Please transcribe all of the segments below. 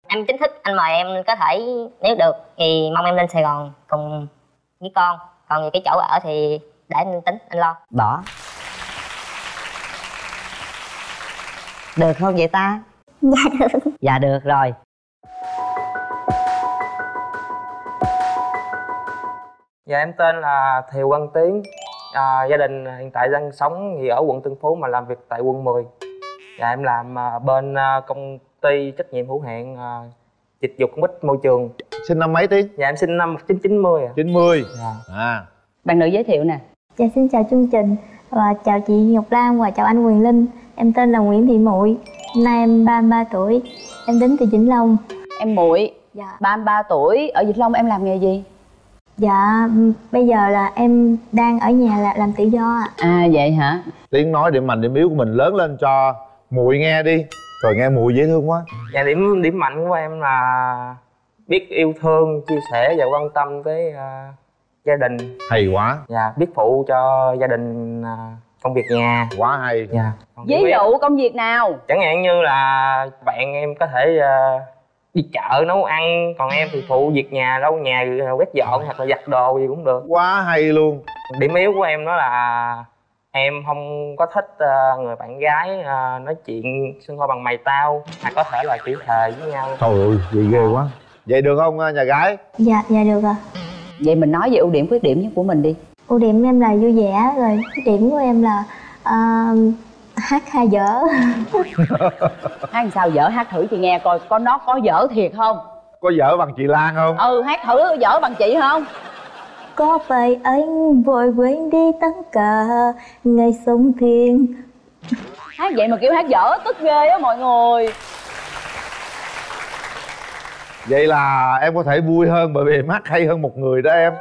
Em chính thức anh mời em có thể, nếu được thì mong em lên Sài Gòn cùng với con. Còn về cái chỗ ở thì để anh tính, anh lo. Bỏ. Được không vậy ta? Dạ được. Dạ được rồi. Dạ em tên là Thiều Văn Tiến. Gia đình hiện tại đang sống thì ở quận Tân Phú mà làm việc tại quận 10. Dạ em làm bên công ty trách nhiệm hữu hạn dịch vụ công ích môi trường. Sinh năm mấy Tiến? Dạ em sinh năm 1990 ạ. 90. Dạ. Bạn nữ giới thiệu nè. Dạ xin chào chương trình và chào chị Ngọc Lan và chào anh Quyền Linh. Em tên là Nguyễn Thị Muội. Nay em 33 tuổi. Em đến từ Vĩnh Long. Em Muội. Dạ. 33 tuổi, ở Vĩnh Long em làm nghề gì? Dạ bây giờ là em đang ở nhà làm tự do ạ. À vậy hả? Tiến nói điểm mạnh điểm yếu của mình lớn lên cho Muội nghe đi. Rồi nghe Muội dễ thương quá. Dạ điểm mạnh của em là biết yêu thương, chia sẻ và quan tâm tới gia đình. Hay quá. Dạ biết phụ cho gia đình công việc nhà. Quá hay. Dạ. Ví dụ công việc nào? Chẳng hạn như là bạn em có thể đi chợ nấu ăn, còn em thì phụ việc nhà, lau nhà, quét dọn hoặc là giặt đồ gì cũng được. Quá hay luôn. Điểm yếu của em đó là em không có thích người bạn gái nói chuyện xưng hô bằng mày tao, hoặc có thể là chửi thề với nhau. Trời ơi, vậy ghê quá. Vậy được không nhà gái? Dạ được ạ. Vậy mình nói về ưu điểm khuyết điểm của mình đi. Ưu điểm em là vui vẻ, rồi khuyết điểm của em là hát hay dở. Hát sao dở, hát thử chị nghe coi có nó có dở thiệt không? Có dở bằng chị Lan không? Ừ, hát thử dở bằng chị không? Có phải anh vội quên đi tất cả ngày sống thiên. Hát vậy mà kiểu hát dở tức ghê á mọi người. Vậy là em có thể vui hơn bởi vì em hát hay hơn một người đó em.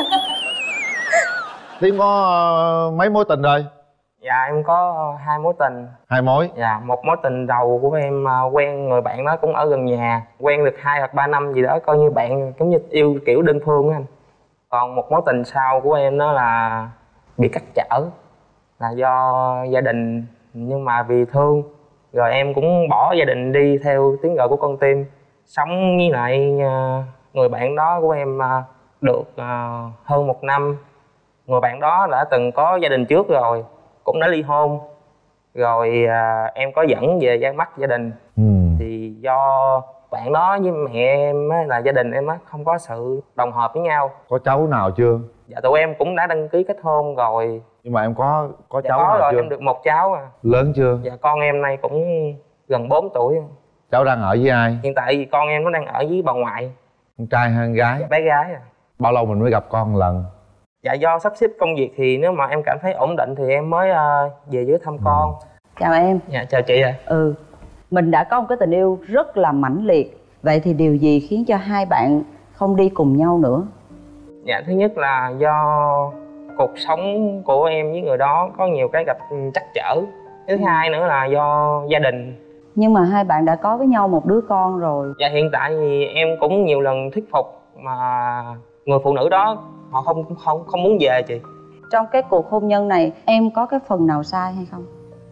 Tiến có mấy mối tình rồi? Dạ em có 2 mối tình. 2 mối? Dạ, một mối tình đầu của em quen người bạn đó cũng ở gần nhà, quen được 2 hoặc 3 năm gì đó, coi như bạn giống như yêu kiểu đơn phương á anh. Còn một mối tình sau của em đó là bị cắt trở, là do gia đình, nhưng mà vì thương rồi em cũng bỏ gia đình đi theo tiếng gọi của con tim, sống với lại người bạn đó của em được hơn 1 năm. Người bạn đó đã từng có gia đình trước rồi, cũng đã ly hôn rồi. Em có dẫn về ra mắt gia đình. Thì do bạn đó với mẹ em á, là gia đình em á, không có sự đồng hợp với nhau. Có cháu nào chưa? Dạ tụi em cũng đã đăng ký kết hôn rồi. Nhưng mà em có dạ, cháu có nào rồi, chưa? em được 1 cháu à. Lớn chưa? Dạ con em nay cũng gần 4 tuổi. Cháu đang ở với ai? Hiện tại thì con em nó đang ở với bà ngoại. Con trai hay con gái? Dạ, bé gái à. Bao lâu mình mới gặp con một lần? Dạ do sắp xếp công việc thì nếu mà em cảm thấy ổn định thì em mới về dưới thăm con. Chào em. Dạ chào chị ạ. Mình đã có một cái tình yêu rất là mãnh liệt. Vậy thì điều gì khiến cho hai bạn không đi cùng nhau nữa? Dạ thứ nhất là do cuộc sống của em với người đó có nhiều cái gặp trắc trở. Thứ hai nữa là do gia đình. Nhưng mà hai bạn đã có với nhau một đứa con rồi. Dạ hiện tại thì em cũng nhiều lần thuyết phục mà người phụ nữ đó họ không muốn về chị. Trong cái cuộc hôn nhân này em có cái phần nào sai hay không?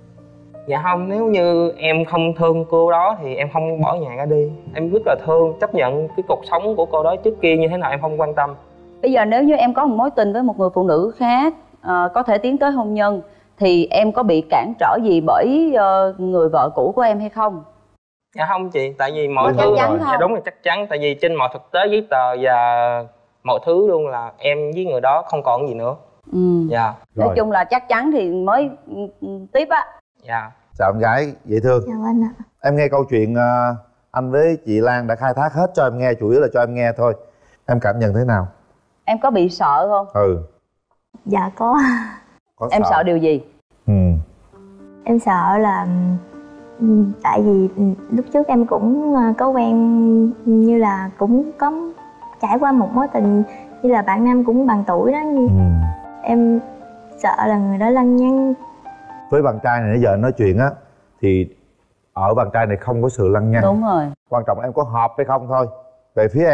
Dạ không, nếu như em không thương cô đó thì em không bỏ nhà ra đi. Em rất là thương, chấp nhận cái cuộc sống của cô đó trước kia như thế nào em không quan tâm. Bây giờ nếu như em có một mối tình với một người phụ nữ khác, có thể tiến tới hôn nhân, thì em có bị cản trở gì bởi người vợ cũ của em hay không? Dạ không chị, tại vì mọi chắc thứ chắn không? dạ đúng là chắc chắn. Tại vì trên mọi thực tế giấy tờ và mọi thứ luôn là em với người đó không còn gì nữa. Dạ. Nói chung là chắc chắn thì mới tiếp á. Dạ. Chào em gái dễ thương. Chào anh ạ. Em nghe câu chuyện anh với chị Lan đã khai thác hết cho em nghe, chủ yếu là cho em nghe thôi. Em cảm nhận thế nào? Em có bị sợ không? Dạ có em sợ điều gì? Em sợ là tại vì lúc trước em cũng có quen, như là cũng có trải qua một mối tình như là bạn nam cũng bằng tuổi đó. Em sợ là người đó lăng nhăng. Với bạn trai này nãy giờ nói chuyện á thì ở bạn trai này không có sự lăng nhăng. Đúng rồi. Quan trọng em có hợp hay không thôi. Về phía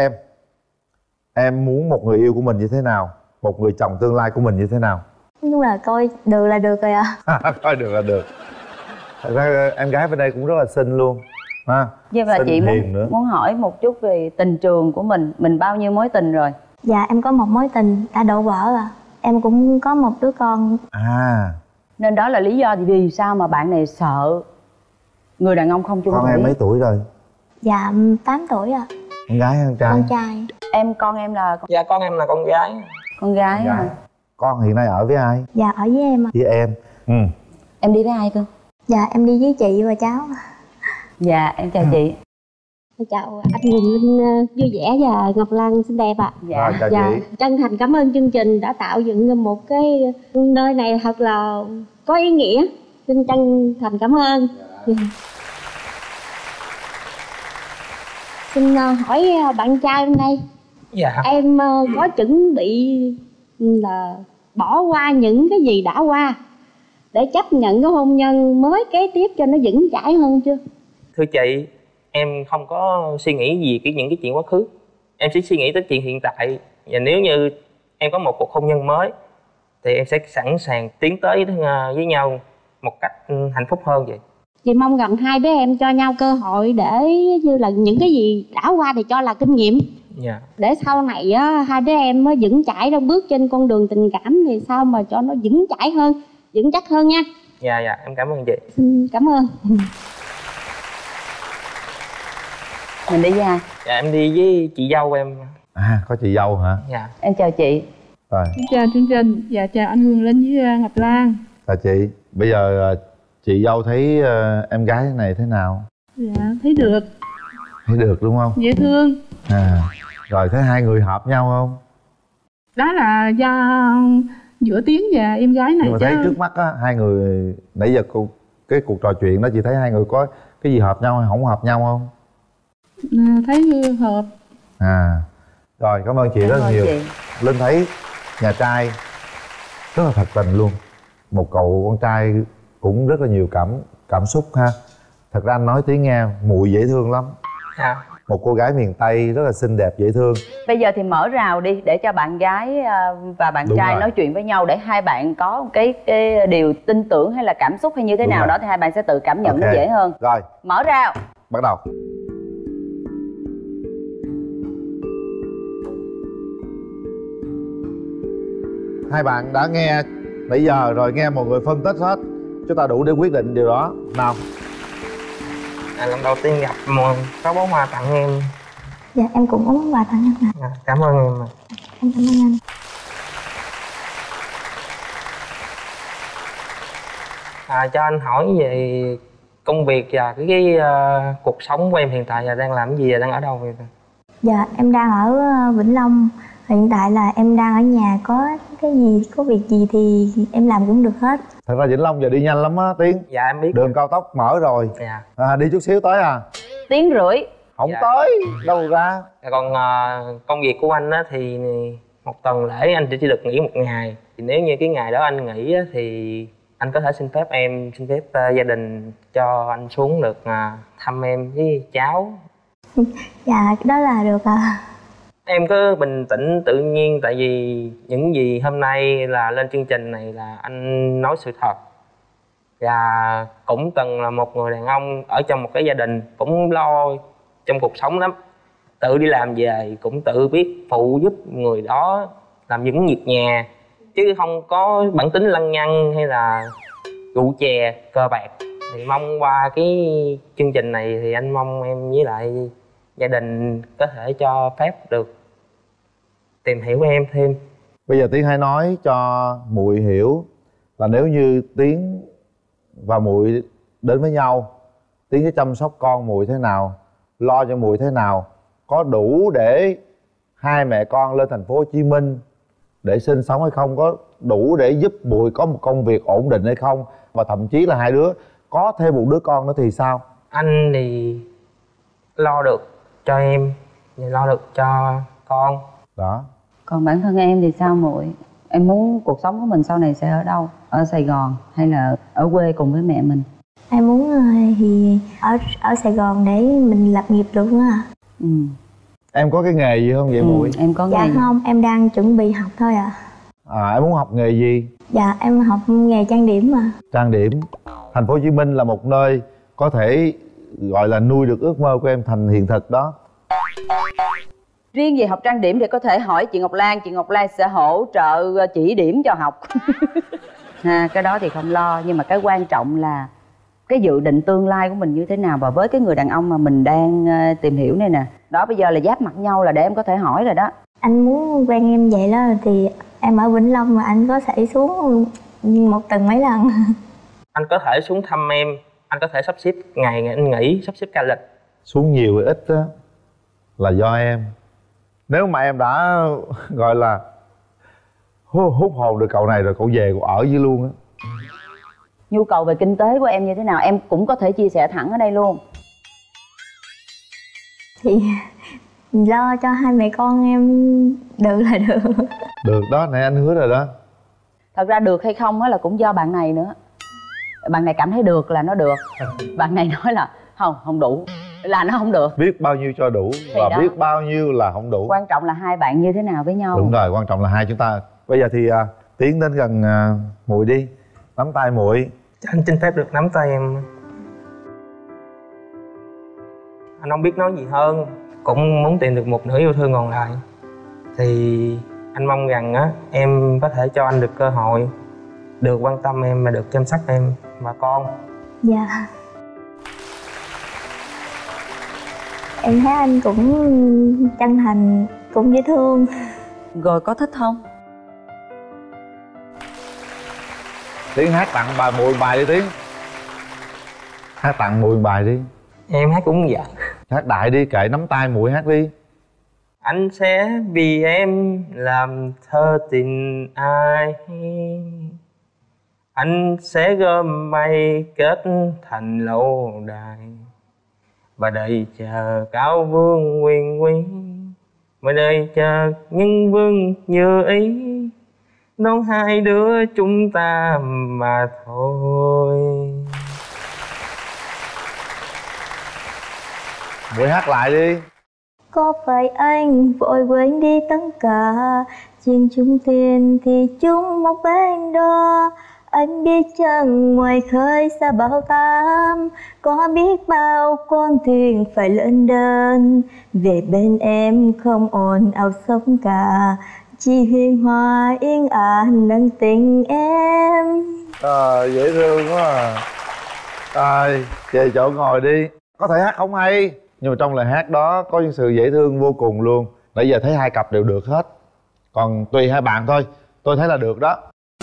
em muốn một người yêu của mình như thế nào, một người chồng tương lai của mình như thế nào? Nhưng là coi được là được rồi ạ. Coi được là được. Thật ra em gái bên đây cũng rất là xinh luôn. ha. Vậy và Xinh chị hiền nữa. muốn hỏi một chút về tình trường của mình bao nhiêu mối tình rồi? Dạ em có một mối tình đã đổ vỡ à. Em cũng có một đứa con. À, Nên đó là lý do thì vì sao mà bạn này sợ người đàn ông không chung con thủy. em mấy tuổi rồi? Dạ 8 tuổi à. Con gái hay con trai? Con trai. Con em là Dạ con em là con gái. con gái, Con gái. hả? Con hiện nay ở với ai? Dạ ở với em à. Với em. Ừ. Em đi với ai cơ? Dạ em đi với chị và cháu. Dạ em chào chị. Chào anh Quỳnh Linh vui vẻ và Ngọc Lan xinh đẹp ạ. Dạ. Rồi, chào Dạ, chị. chân thành cảm ơn chương trình đã tạo dựng một cái nơi này thật là có ý nghĩa. Xin chân thành cảm ơn. Xin hỏi bạn trai bên đây, Dạ. em có chuẩn bị là bỏ qua những cái gì đã qua để chấp nhận cái hôn nhân mới kế tiếp cho nó vững chãi hơn chưa? Thưa chị, em không có suy nghĩ gì những cái chuyện quá khứ. Em chỉ suy nghĩ tới chuyện hiện tại. Và nếu như em có một cuộc hôn nhân mới thì em sẽ sẵn sàng tiến tới với nhau một cách hạnh phúc hơn vậy. Chị mong rằng hai đứa em cho nhau cơ hội để như là những cái gì đã qua thì cho là kinh nghiệm, Dạ. để sau này á, hai đứa em mới vững chãi trong bước trên con đường tình cảm thì sao mà cho nó vững chãi hơn, vững chắc hơn nha. Dạ, dạ, em cảm ơn chị. Xin cảm ơn. Mình đi với ai? Dạ, em đi với chị dâu em. À, có chị dâu hả? Dạ. Em chào chị. Rồi, Chào chương trình, dạ chào anh Hương Linh với Ngọc Lan. chào chị. Bây giờ chị dâu thấy em gái này thế nào? Dạ thấy được, Thấy được đúng không? dễ thương. À, rồi thấy hai người hợp nhau không? Đó là do giữa Tiến và em gái này Nhưng mà thấy trước mắt á, hai người nãy giờ cái cuộc trò chuyện đó chị thấy hai người có cái gì hợp nhau hay không hợp nhau không? thấy hợp. À, rồi cảm ơn chị rất là nhiều. Chị. Linh thấy nhà trai rất là thật tình luôn. Một cậu con trai cũng rất là nhiều cảm xúc ha. Thật ra anh nói tiếng nghe muội dễ thương lắm. Dạ. Một cô gái miền Tây rất là xinh đẹp dễ thương. Bây giờ thì mở rào đi để cho bạn gái và bạn Đúng trai rồi. nói chuyện với nhau để hai bạn có một cái điều tin tưởng hay là cảm xúc hay như thế Đúng nào rồi. đó thì hai bạn sẽ tự cảm nhận nó Ok. dễ hơn. Rồi, Mở rào. bắt đầu. Hai bạn đã nghe nãy giờ rồi, nghe một người phân tích hết. Chúng ta đủ để quyết định điều đó. Nào, Lần đầu tiên gặp mà có bó hoa tặng em. Dạ em cũng có món quà tặng anh ạ. Dạ, cảm ơn em. Em cảm ơn anh. Cho anh hỏi về công việc và cuộc sống của em hiện tại là đang làm cái gì và đang ở đâu vậy? Dạ em đang ở Vĩnh Long. Hiện tại là em đang ở nhà, có cái gì, có việc gì thì em làm cũng được hết. thật ra Vĩnh Long giờ đi nhanh lắm á Tiến. Dạ em biết. Đường cao tốc mở rồi. Dạ. Đi chút xíu tới à. Tiếng rưỡi. Không Dạ. tới đâu ra. Còn công việc của anh á thì một tuần lễ anh chỉ được nghỉ một ngày. Thì nếu như cái ngày đó anh nghỉ á, thì anh có thể xin phép gia đình cho anh xuống được thăm em với cháu. Dạ đó là được à. Em cứ bình tĩnh tự nhiên, tại vì những gì hôm nay là lên chương trình này là anh nói sự thật. Và cũng từng là một người đàn ông ở trong một cái gia đình cũng lo trong cuộc sống lắm. Tự đi làm về cũng tự biết phụ giúp người đó làm những việc nhà, chứ không có bản tính lăng nhăng hay là rượu chè cờ bạc. Thì mong qua cái chương trình này thì anh mong em với lại gia đình có thể cho phép được tìm hiểu em thêm. Bây giờ Tiến hãy nói cho muội hiểu là nếu như Tiến và muội đến với nhau, Tiến sẽ chăm sóc con muội thế nào, lo cho muội thế nào, có đủ để hai mẹ con lên thành phố Hồ Chí Minh để sinh sống hay không, có đủ để giúp muội có một công việc ổn định hay không, và thậm chí là hai đứa có thêm một đứa con nữa thì sao? Anh thì lo được cho em, lo được cho con. Đó. Còn bản thân em thì sao muội? Em muốn cuộc sống của mình sau này sẽ ở đâu? Ở Sài Gòn hay là ở quê cùng với mẹ mình? Em muốn thì ở Sài Gòn để mình lập nghiệp được nữa à. Ừ. Em có cái nghề gì không vậy muội? Em có Dạ nghề gì? không, em đang chuẩn bị học thôi ạ. Em muốn học nghề gì? Dạ em học nghề trang điểm mà. Trang điểm. Thành phố Hồ Chí Minh là một nơi có thể gọi là nuôi được ước mơ của em thành hiện thực đó. Riêng về học trang điểm thì có thể hỏi chị Ngọc Lan. Chị Ngọc Lan sẽ hỗ trợ chỉ điểm cho học. Cái đó thì không lo. Nhưng mà cái quan trọng là cái dự định tương lai của mình như thế nào. Và với cái người đàn ông mà mình đang tìm hiểu này nè, đó bây giờ là giáp mặt nhau là để em có thể hỏi rồi đó. Anh muốn quen em vậy đó thì em ở Vĩnh Long mà anh có thể xuống một tuần mấy lần. Anh có thể xuống thăm em, anh có thể sắp xếp ngày anh nghỉ, sắp xếp ca lịch. Xuống nhiều hay ít á là do em. Nếu mà em đã gọi là hút hồn được cậu này rồi, cậu về cậu ở với luôn á. Nhu cầu về kinh tế của em như thế nào em cũng có thể chia sẻ thẳng ở đây luôn. Thì lo cho hai mẹ con em được là được. Được đó, nãy anh hứa rồi đó. Thật ra được hay không á là cũng do bạn này nữa. Bạn này cảm thấy được là nó được. Bạn này nói là không đủ là nó không được. Biết bao nhiêu cho đủ và đó, biết bao nhiêu là không đủ. Quan trọng là hai bạn như thế nào với nhau. Đúng rồi, quan trọng là hai chúng ta. Bây giờ thì tiến đến gần Muội đi. Nắm tay Muội. Anh xin phép được nắm tay em. Anh không biết nói gì hơn. Cũng muốn tìm được một nửa yêu thương còn lại. Thì anh mong rằng á em có thể cho anh được cơ hội được quan tâm em và được chăm sóc em và con. Dạ. Em thấy anh cũng chân thành, cũng dễ thương. Rồi có thích không? Tiến hát tặng bà Muội bài đi Tiến. Hát tặng Muội bài đi. Em hát cũng dạ. Hát đại đi, kệ nắm tay Muội hát đi. Anh sẽ vì em làm thơ tình ai. Anh sẽ gom mây kết thành lâu đài. Và đợi chờ cao vương quyền quý. Và đợi chờ những vương như ý. Đón hai đứa chúng ta mà thôi. Muội hát lại đi. Có phải anh vội quên đi tất cả, chuyện chung tiền thì chung một bên đó. Anh biết chăng ngoài khơi xa bao tám, có biết bao con thuyền phải lên đơn. Về bên em không ồn ào sóng cả, chỉ huyền hòa yên ả nâng tình em. Dễ thương quá về chỗ ngồi đi. Có thể hát không hay, nhưng mà trong lời hát đó có những sự dễ thương vô cùng luôn. Nãy giờ thấy hai cặp đều được hết. Còn tùy hai bạn thôi. Tôi thấy là được đó.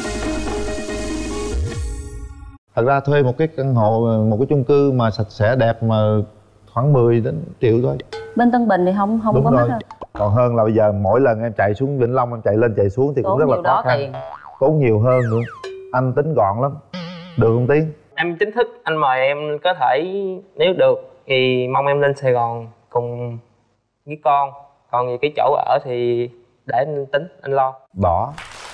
Thật ra thuê một cái căn hộ, một cái chung cư mà sạch sẽ đẹp mà khoảng 10 đến triệu thôi. Bên Tân Bình thì không đúng có rồi. mắc đâu. Còn hơn là bây giờ mỗi lần em chạy xuống Vĩnh Long, em chạy lên chạy xuống thì cũng rất là khó khăn. Tiền. Tốn nhiều hơn nữa. Anh tính gọn lắm. Được không Tiến? Em chính thức anh mời em có thể, nếu được thì mong em lên Sài Gòn cùng với con. Còn về cái chỗ ở thì để anh tính, anh lo. Bỏ.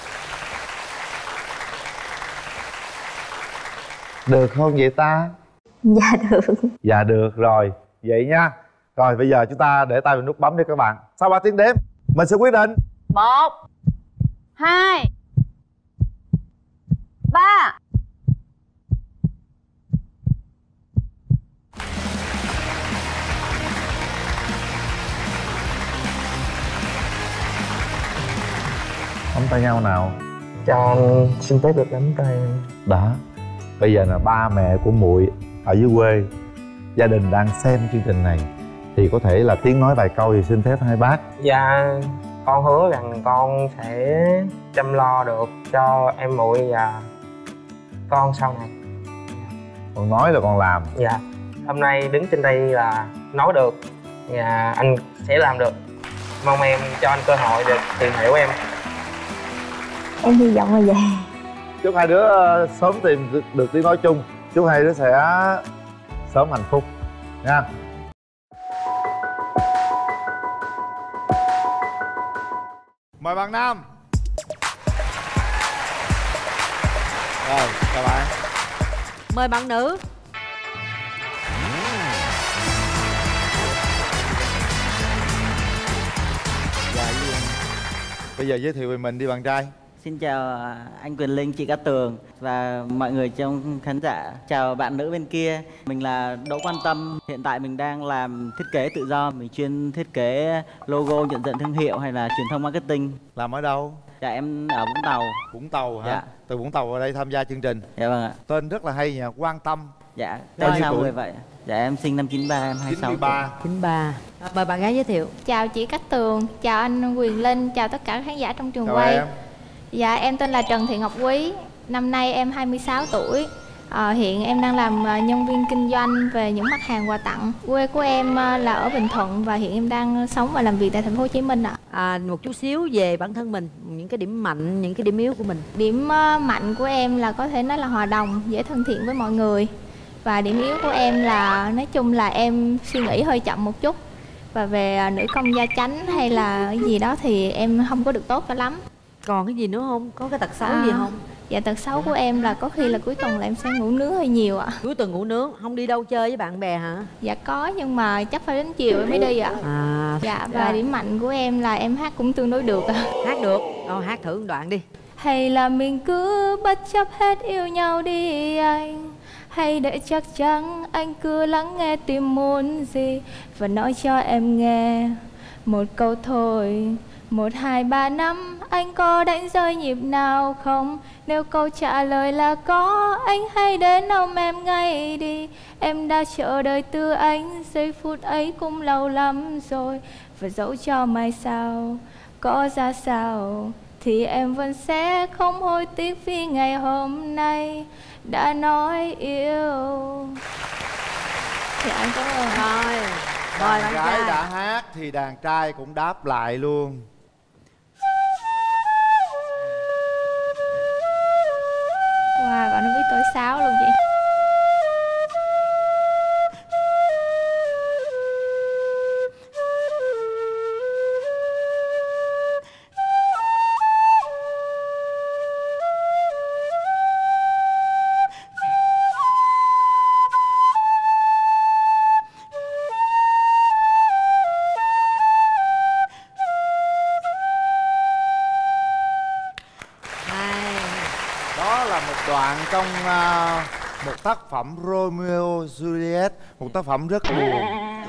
Được không vậy ta? Dạ được. Dạ được rồi. Vậy nha. Rồi bây giờ chúng ta để tay vào nút bấm đi các bạn. Sau 3 tiếng đếm mình sẽ quyết định. 1 2 3. Nắm tay nhau nào. Cho anh xin phép được nắm tay em. Đó. Bây giờ là ba mẹ của Muội ở dưới quê, gia đình đang xem chương trình này, thì có thể là Tiến nói vài câu thì xin phép hai bác. Dạ, con hứa rằng con sẽ chăm lo được cho em Muội và con sau này. Còn nói là còn làm. Dạ, hôm nay đứng trên đây là nói được và anh sẽ làm được. Mong em cho anh cơ hội được tìm hiểu em. Em hy vọng là vậy. Chúc hai đứa sớm tìm được tiếng nói chung. Chúc hai đứa sẽ sớm hạnh phúc nha. Mời bạn nam. Rồi, chào bạn. Mời bạn nữ. Bây giờ giới thiệu về mình đi bạn trai. Xin chào anh Quyền Linh, chị Cát Tường và mọi người trong khán giả. Chào bạn nữ bên kia. Mình là Đỗ Quan Tâm. Hiện tại mình đang làm thiết kế tự do. Mình chuyên thiết kế logo, nhận diện thương hiệu hay là truyền thông marketing. Làm ở đâu? Dạ em ở Vũng Tàu. Vũng Tàu hả? Dạ. Từ Vũng Tàu vào đây tham gia chương trình. Dạ vâng ạ. Tên rất là hay nha, Quan Tâm. Dạ. Bao nhiêu Sao tuổi? người vậy? Dạ em sinh năm 93, em 26 93. 93. Mời bạn gái giới thiệu. Chào chị Cát Tường, chào anh Quyền Linh, chào tất cả các khán giả trong trường Chào quay. em. Dạ em tên là Trần Thị Ngọc Quý, năm nay em 26 tuổi. Hiện em đang làm nhân viên kinh doanh về những mặt hàng quà tặng. Quê của em là ở Bình Thuận và hiện em đang sống và làm việc tại thành phố Hồ Chí Minh ạ. Một chút xíu về bản thân mình, những cái điểm mạnh, những cái điểm yếu của mình. Điểm mạnh của em là có thể nói là hòa đồng, dễ thân thiện với mọi người. Và điểm yếu của em là nói chung là em suy nghĩ hơi chậm một chút. Và về nữ công gia chánh hay là cái gì đó thì em không có được tốt cho lắm. Còn cái gì nữa không? Có cái tật xấu gì không? Dạ tật xấu của em là có khi là cuối tuần là em sẽ ngủ nướng hơi nhiều ạ. Cuối tuần ngủ nướng, không đi đâu chơi với bạn bè hả? Dạ có, nhưng mà chắc phải đến chiều em mới đi ạ. Dạ và điểm mạnh của em là em hát cũng tương đối được ạ. Hát được, hát thử một đoạn đi. Hay là mình cứ bất chấp hết yêu nhau đi anh, hay để chắc chắn anh cứ lắng nghe tim muốn gì và nói cho em nghe một câu thôi. 1, 2, 3 năm anh có đánh rơi nhịp nào không? Nếu câu trả lời là có, anh hãy đến ôm em ngay đi. Em đã chờ đợi từ anh, giây phút ấy cũng lâu lắm rồi. Và dẫu cho mai sau có ra sao thì em vẫn sẽ không hối tiếc vì ngày hôm nay đã nói yêu. Thì anh cảm ơn. Rồi, Đàn gái đã hát thì đàn trai cũng đáp lại luôn. Wow, bạn nó biết tối sáo luôn chị. Đó là một đoạn trong một tác phẩm Romeo Juliet, một tác phẩm rất buồn.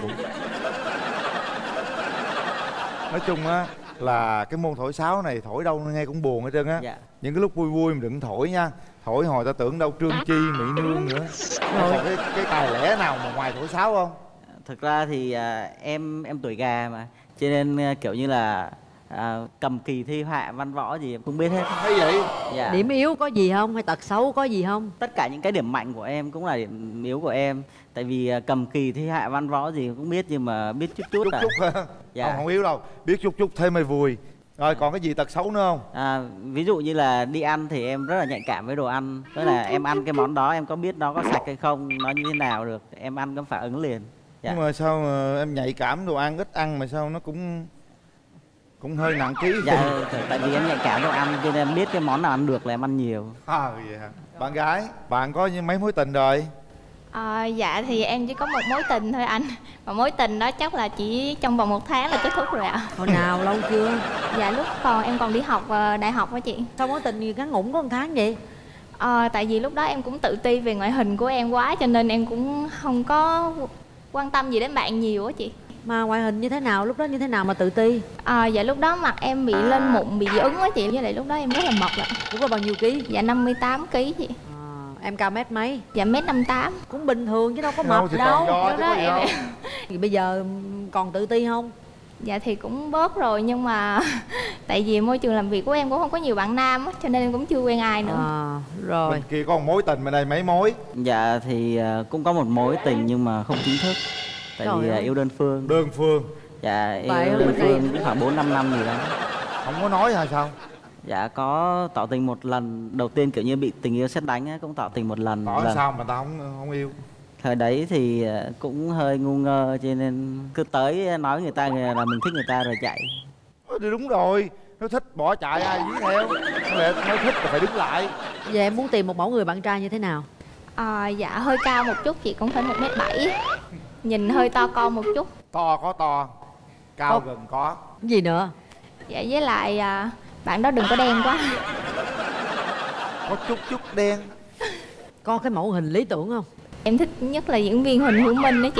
Nói chung á là cái môn thổi sáo này thổi đâu nghe cũng buồn hết trơn á. Dạ. Những cái lúc vui vui mình đừng thổi nha. Thổi hồi ta tưởng đâu Trương Chi, Mỹ Nương nữa. Còn cái tài lẻ nào mà ngoài thổi sáo không? Thực ra thì em tuổi gà mà, cho nên kiểu như là cầm kỳ thi họa văn võ gì em cũng biết hết. Hay vậy? Dạ. điểm yếu có gì không? Hay tật xấu có gì không? Tất cả những cái điểm mạnh của em cũng là điểm yếu của em. Tại vì cầm kỳ thi họa văn võ gì cũng biết, nhưng mà biết chút Chút hả? Dạ. Không yếu đâu, biết chút thêm mới vui. Rồi còn cái gì tật xấu nữa không? Ví dụ như là đi ăn thì em rất là nhạy cảm với đồ ăn. Tức là em ăn cái món đó em có biết nó có sạch hay không, nó như thế nào được, em ăn có phản ứng liền. Dạ. Nhưng mà sao mà em nhạy cảm đồ ăn, ít ăn mà sao nó cũng hơi nặng ký. Dạ, tại vì em nhạy cảm đồ ăn cho nên em biết cái món nào ăn được là em ăn nhiều. Vậy hả? Bạn gái, bạn có mấy mối tình rồi? Dạ thì em chỉ có một mối tình thôi anh. Mà mối tình đó chắc là chỉ trong vòng 1 tháng là kết thúc rồi ạ. Hồi nào, lâu chưa? Dạ lúc em còn đi học đại học á chị. Sao mối tình gì ngắn ngủn có 1 tháng vậy? Tại vì lúc đó em cũng tự ti về ngoại hình của em quá, cho nên em cũng không có quan tâm gì đến bạn nhiều á chị. Mà ngoại hình như thế nào, lúc đó như thế nào mà tự ti? Dạ lúc đó mặt em bị lên mụn, bị dị ứng á chị. Với lại lúc đó em rất là mập ạ. Lúc đó bao nhiêu ký? Dạ 58 kg chị. Em cao mét mấy? Dạ 1m58. Cũng bình thường chứ đâu có mập thì đâu. còn do Lúc chứ đó có gì em đâu. Thì bây giờ còn tự ti không? Dạ thì cũng bớt rồi, nhưng mà tại vì môi trường làm việc của em cũng không có nhiều bạn nam á, cho nên em cũng chưa quen ai nữa. Rồi. Bên kia có một mối tình, bên đây mấy mối? Dạ thì cũng có một mối tình nhưng mà không chính thức. Tại Trời vì ơi. yêu đơn phương. Đơn phương? Dạ yêu Vậy đơn bên đây- phương cũng khoảng 4-5 năm gì đó. Không có nói hay sao? Dạ có tỏ tình một lần. Đầu tiên kiểu như bị tình yêu sét đánh á, cũng tỏ tình một lần. Tỏ sao mà tao không yêu? Thời đấy thì cũng hơi ngu ngơ, cho nên cứ tới nói người ta là mình thích người ta rồi chạy. Thì đúng rồi, nó thích bỏ chạy ai dí theo. Nó thích là phải đứng lại. Giờ em muốn tìm một mẫu người bạn trai như thế nào? Dạ hơi cao một chút chị, cũng phải 1m7. Nhìn hơi to con một chút. To có to, cao gần có. Cái gì nữa? Dạ với lại bạn đó đừng có đen quá. Có chút đen. Có cái mẫu hình lý tưởng không? Em thích nhất là diễn viên Huỳnh Hữu Minh đó chị.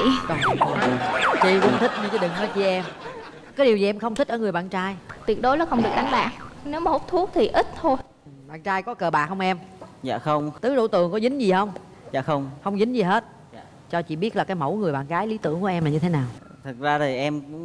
Chị cũng thích nhưng chứ đừng nói chị em. Có điều gì em không thích ở người bạn trai? Tuyệt đối là không được đánh bạc. Nếu mà hút thuốc thì ít thôi. Bạn trai có cờ bạc không em? Dạ không. Tứ đổ tường có dính gì không? Dạ không. Không dính gì hết. Dạ. Cho chị biết là cái mẫu người bạn gái lý tưởng của em là như thế nào. Thật ra thì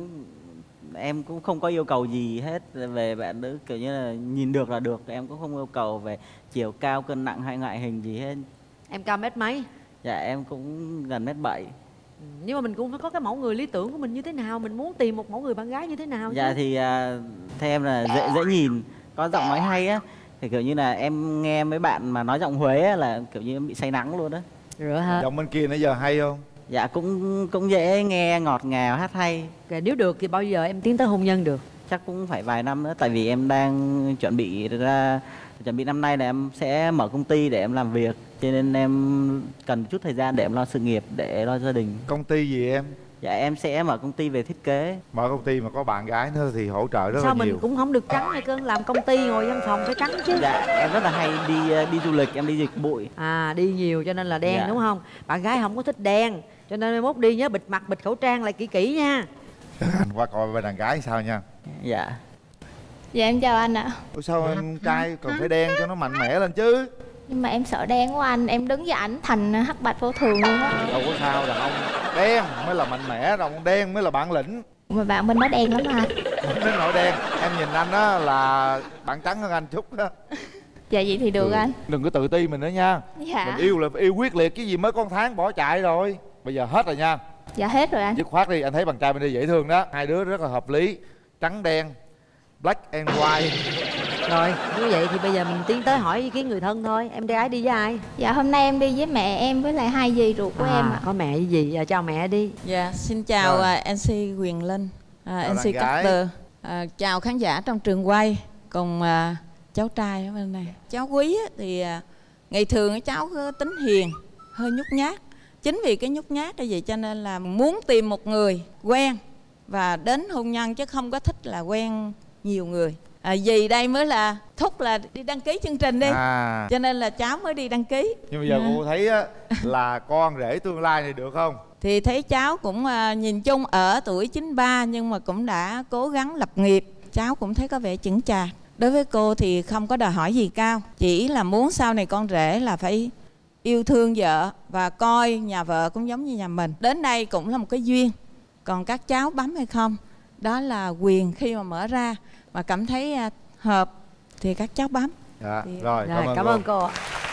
em cũng không có yêu cầu gì hết về bạn nữ, kiểu như là nhìn được là được. Em cũng không yêu cầu về chiều cao, cân nặng hay ngoại hình gì hết. Em cao mét mấy? Dạ em cũng gần mét 7. Nhưng mà mình cũng phải có cái mẫu người lý tưởng của mình như thế nào. Mình muốn tìm một mẫu người bạn gái như thế nào Dạ chứ? thì theo em là dễ nhìn, có giọng nói hay á. Thì kiểu như là em nghe mấy bạn mà nói giọng Huế á, là kiểu như em bị say nắng luôn á. Rửa hết. Giọng bên kia nãy giờ hay không? Dạ cũng dễ nghe, ngọt ngào, hát hay. Okay, nếu được thì bao giờ em tiến tới hôn nhân được? Chắc cũng phải vài năm nữa, tại vì em đang chuẩn bị năm nay là em sẽ mở công ty để em làm việc, cho nên em cần chút thời gian để em lo sự nghiệp, để lo gia đình. Công ty gì em? Dạ em sẽ mở công ty về thiết kế. Mở công ty mà có bạn gái nữa thì hỗ trợ rất Sao là mình nhiều. cũng không được trắng hay cơn, làm công ty ngồi văn phòng phải trắng chứ. Dạ em rất là hay đi du lịch, em đi dịch bụi. À đi nhiều cho nên là đen Dạ. đúng không? Bạn gái không có thích đen, cho nên mai mốt đi nhớ bịt mặt bịt khẩu trang lại kỹ kỹ nha. Anh qua coi bên đàn gái sao nha. Dạ. Dạ em chào anh ạ. Ủa sao em trai còn phải đen cho nó mạnh mẽ lên chứ? Nhưng mà em sợ đen quá anh, em đứng với ảnh thành hắc bạch vô thường luôn á. Đâu có sao, đàn ông đen mới là mạnh mẽ, đàn ông đen mới là bản lĩnh. Mà bạn bên đó đen lắm anh. Không đến nỗi đen, em nhìn anh á là bạn trắng hơn anh chút đó. Dạ vậy thì được anh. Đừng có tự ti mình nữa nha. Dạ. Mình yêu là phải yêu quyết liệt, cái gì mới có 1 tháng bỏ chạy rồi. Bây giờ hết rồi nha. Dạ hết rồi anh. Dứt khoát đi, anh thấy bạn trai bên đây dễ thương đó. Hai đứa rất là hợp lý, trắng đen, black and white. Rồi như vậy thì bây giờ mình tiến tới hỏi ý kiến người thân thôi. Em gái đi với ai? Dạ hôm nay em đi với mẹ em với lại 2 dì ruột của em ạ. Có mẹ với dì, chào mẹ đi. Dạ xin chào MC Quyền Linh, MC Carter, chào khán giả trong trường quay cùng cháu trai ở bên này. Cháu Quý thì ngày thường cháu tính hiền, hơi nhút nhát. Chính vì cái nhút nhát như vậy cho nên là muốn tìm một người quen và đến hôn nhân, chứ không có thích là quen nhiều người. Dì đây mới là thúc là đi đăng ký chương trình đi, cho nên là cháu mới đi đăng ký. Nhưng bây giờ cô thấy á, là con rể tương lai thì được không? Thì thấy cháu cũng nhìn chung ở tuổi 93 nhưng mà cũng đã cố gắng lập nghiệp. Cháu cũng thấy có vẻ chững chạc. Đối với cô thì không có đòi hỏi gì cao, chỉ là muốn sau này con rể là phải yêu thương vợ và coi nhà vợ cũng giống như nhà mình. Đến đây cũng là một cái duyên. Còn các cháu bấm hay không, đó là quyền khi mà mở ra mà cảm thấy hợp thì các cháu bấm. Dạ, thì... rồi Cảm ơn cô.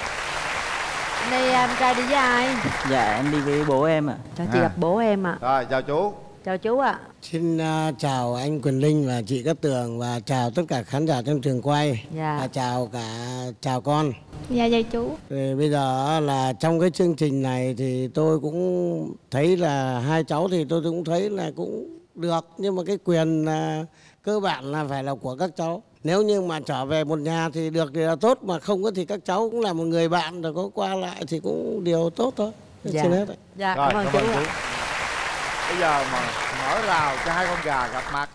Đây em trai đi với ai? Dạ em đi với bố em ạ. Chào chị gặp bố em ạ. Rồi chào chú. Chào chú ạ. Xin chào anh Quyền Linh và chị Cát Tường và chào tất cả khán giả trong trường quay. Dạ. Và chào con. Dạ dạ chú. Thì bây giờ là trong cái chương trình này thì tôi cũng thấy là hai cháu thì tôi cũng thấy là cũng được, nhưng mà cái quyền cơ bản là phải là của các cháu. Nếu như mà trở về một nhà thì được thì là tốt, mà không có thì các cháu cũng là một người bạn rồi có qua lại thì cũng điều tốt thôi. Dạ. Xin hết đấy. Dạ, Rồi, cảm ơn chú. Bây giờ mà mở rào cho hai con gà gặp mặt.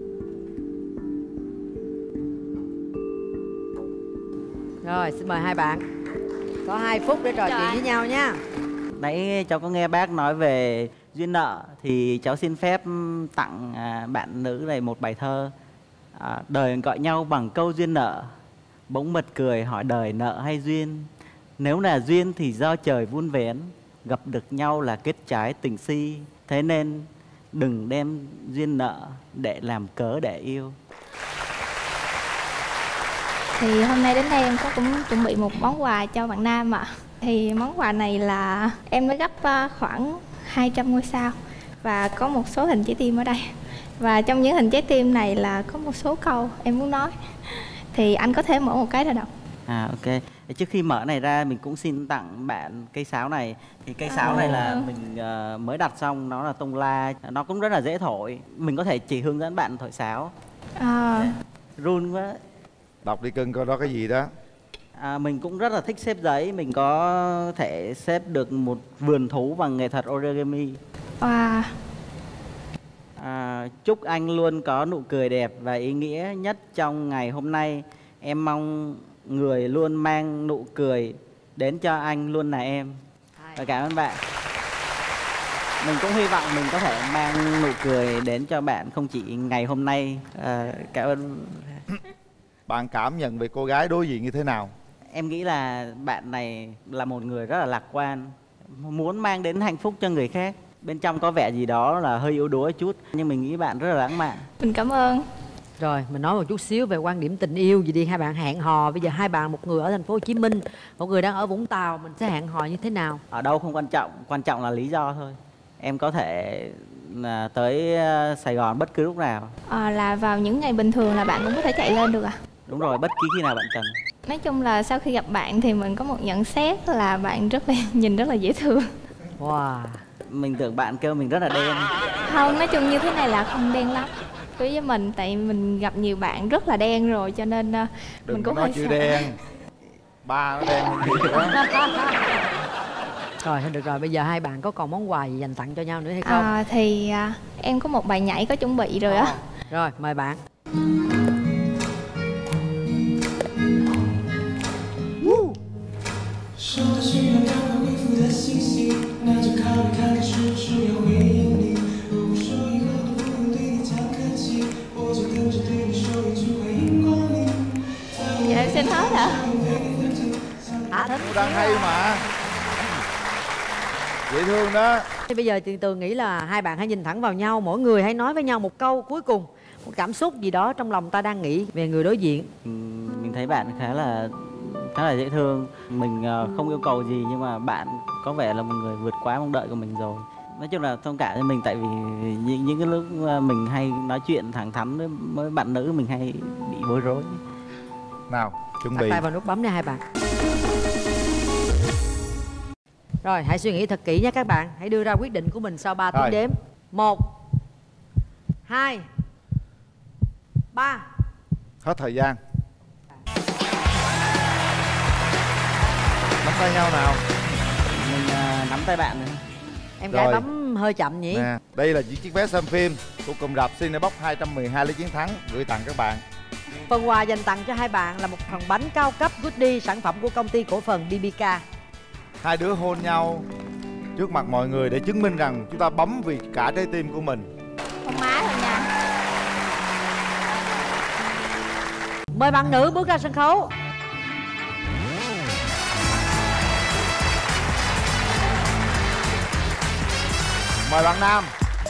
Rồi xin mời hai bạn. Có 2 phút để trò chuyện với nhau nha. Nãy cháu có nghe bác nói về duyên nợ thì cháu xin phép tặng bạn nữ này một bài thơ. Đời gọi nhau bằng câu duyên nợ, bỗng bật cười hỏi đời nợ hay duyên. Nếu là duyên thì do trời vun vén, gặp được nhau là kết trái tình si. Thế nên đừng đem duyên nợ để làm cớ để yêu. Thì hôm nay đến đây em có cũng chuẩn bị một món quà cho bạn nam ạ. Thì món quà này là em đã gấp khoảng 200 ngôi sao và có một số hình trái tim ở đây. Và trong những hình trái tim này là có một số câu em muốn nói. Thì anh có thể mở một cái ra đọc. Ok. Trước khi mở này ra mình cũng xin tặng bạn cây sáo này. Thì cây sáo này là mình mới đặt xong, nó là tông la, nó cũng rất là dễ thổi. Mình có thể chỉ hướng dẫn bạn thổi sáo. Run quá. Đọc đi cưng coi đó cái gì đó. Mình cũng rất là thích xếp giấy. Mình có thể xếp được một vườn thú bằng nghệ thuật origami. Chúc anh luôn có nụ cười đẹp và ý nghĩa nhất trong ngày hôm nay. Em mong người luôn mang nụ cười đến cho anh luôn là em. Và cảm ơn bạn. Mình cũng hy vọng mình có thể mang nụ cười đến cho bạn không chỉ ngày hôm nay. Cảm ơn. Bạn cảm nhận về cô gái đối diện như thế nào? Em nghĩ là bạn này là một người rất là lạc quan, muốn mang đến hạnh phúc cho người khác. Bên trong có vẻ gì đó là hơi yếu đuối chút, nhưng mình nghĩ bạn rất là lãng mạn. Mình cảm ơn. Rồi mình nói một chút xíu về quan điểm tình yêu gì đi. Hai bạn hẹn hò, bây giờ hai bạn, một người ở thành phố Hồ Chí Minh, một người đang ở Vũng Tàu, mình sẽ hẹn hò như thế nào? Ở đâu không quan trọng là lý do thôi. Em có thể tới Sài Gòn bất cứ lúc nào. Là vào những ngày bình thường là bạn cũng có thể chạy lên được à? Đúng rồi, bất kỳ khi nào bạn cần. Nói chung là sau khi gặp bạn thì mình có một nhận xét là bạn nhìn rất là dễ thương. Wow. Mình tưởng bạn kêu mình rất là đen. Không, nói chung như thế này là không đen lắm đối với mình, tại mình gặp nhiều bạn rất là đen rồi cho nên mình cũng hơi sợ. Đen. Ba nó đen hơn gì đó. Rồi được rồi, bây giờ hai bạn có còn món quà gì dành tặng cho nhau nữa hay không? Thì em có một bài nhảy có chuẩn bị rồi á. Rồi mời bạn. Dạ em xin hết hả? Đang hay mà. Dễ thương đó. Thì bây giờ Tường nghĩ là hai bạn hãy nhìn thẳng vào nhau, mỗi người hãy nói với nhau một câu cuối cùng, một cảm xúc gì đó trong lòng ta đang nghĩ về người đối diện. Mình thấy bạn khá là dễ thương. Mình không yêu cầu gì nhưng mà bạn có vẻ là một người vượt quá mong đợi của mình rồi. Nói chung là thông cảm cho mình, tại vì những cái lúc mình hay nói chuyện thẳng thắn với bạn nữ mình hay bị bối rối. Nào, chuẩn bị. Đặt tay vào nút bấm nha hai bạn. Rồi hãy suy nghĩ thật kỹ nhé các bạn. Hãy đưa ra quyết định của mình sau 3 tiếng đếm. 1 2 3. Hết thời gian. Nắm tay nhau nào. Mình nắm tay bạn nữa. Em gái bấm hơi chậm nhỉ? Nè, đây là những chiếc vé xem phim của cụm rạp Cinebox 212 lý chiến thắng gửi tặng các bạn. Phần quà dành tặng cho hai bạn là một phần bánh cao cấp Goodie, sản phẩm của công ty cổ phần BBK. Hai đứa hôn nhau trước mặt mọi người để chứng minh rằng chúng ta bấm vì cả trái tim của mình. Con má thôi nha. Mời bạn nữ bước ra sân khấu. Mời bạn nam.